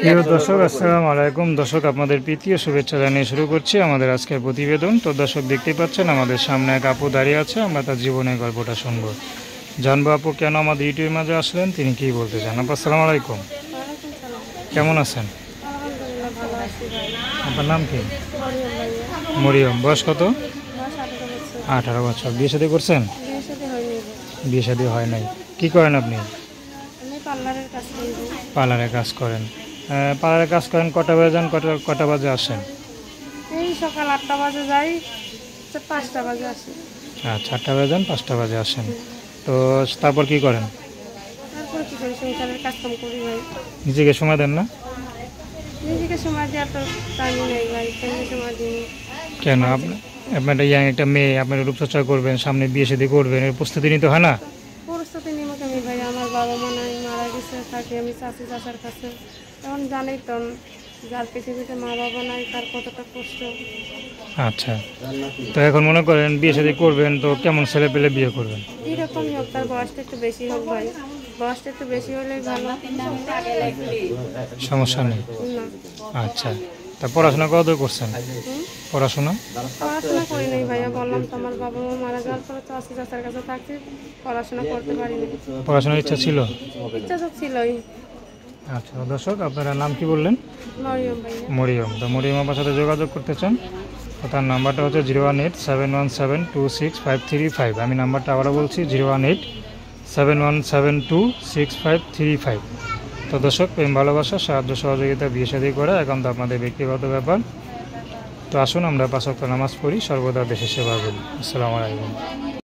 প্রিয় দর্শক, আসসালামু আলাইকুম। দর্শক, আপনাদের প্রীতীয় শুভেচ্ছা জানিয়ে শুরু করছি আমাদের আজকের প্রতিবেদন। তো দর্শক, দেখতেই পাচ্ছেন আমাদের সামনে এক আপু দাঁড়িয়ে আছে। আমরা তার জীবনের গল্পটা শুনবো, জানবো আপু কেন আমাদের ইউটিউবের মাঝে আসলেন, তিনি কি বলতে চান। আপু আসসালামু আলাইকুম, কেমন আছেন? আপনার নাম কি? মরিয়ম। বয়স কত? 18 বছর। বিয়ে শাদী করছেন? বিয়ে শাদী হয় নাই। কি করেন আপনি? পার্লারে কাজ করেন। পার্লারে কাজ করেন, কটা বাজে যান, কটা বাজে আসেন? এই সকাল 8টা বাজে যাই, 5টা বাজে আসি। আচ্ছা, 8টা বাজে যান, 5টা বাজে আসেন। তো তারপর কি করেন? তারপর কি করি, সংসারের কাজকাম করি ভাই। নিজেকে সময় দেন না? নিজেকে সময় দেওয়ার তো টাইমই নেই ভাই, কেন সময় দিই? কেন? আপনার একটা মেয়ে, আপনার রূপচর্চা করবেন, সামনে বিয়ে শাদী করবেন, এর প্রস্তুতি নিতে হয় না? পরিস্থিতি নিমক আমি ভাই, আমার বাবা মা নাই, মারা গেছে, থাকি আমি চাচি চাচার কাছে। এখন জানেই তো, যার পৃথিবীতে মা বাবা নাই তার কতটা কষ্ট। আচ্ছা, তো এখন মনে করেন বিয়ে শাদী করবেন, তো কেমন ছেলে পেলে বিয়ে করবেন? যেরকমই হোক, তার বয়সটা একটু বেশি হোক ভাই, বয়সটা একটু বেশি হলেই ভালো। সমস্যা নেই। না। আচ্ছা, তা পড়াশোনা কত করছেন? পড়াশোনা করি নাই ভাইয়া, বললাম তো আমার বাবা মা মারা যাওয়ার পরে তো চাচি চাচার কাছে থাকছি, পড়াশোনা করতে পারিনি। পড়াশোনার ইচ্ছা ছিল? ইচ্ছা তো ছিলই। আচ্ছা দর্শক, আপনারা নাম কি বললেন? মরিয়ম ভাইয়া। মরিয়ম। তো মরিয়ম আপনার সাথে যোগাযোগ করতে চান, তো তার নাম্বারটা হচ্ছে 018-717-26535। আমি নাম্বারটা আবারও বলছি, 018-717-26535। তো দর্শক, প্রেম ভালোবাসা, সাহায্য সহযোগিতা, বিয়ে শাদী করা একান্ত আপনাদের ব্যক্তিগত ব্যাপার। তো আসুন আমরা 5 ওয়াক্ত নামাজ পড়ি, সর্বদা দেশের সেবা করি। আসসালামু আলাইকুম।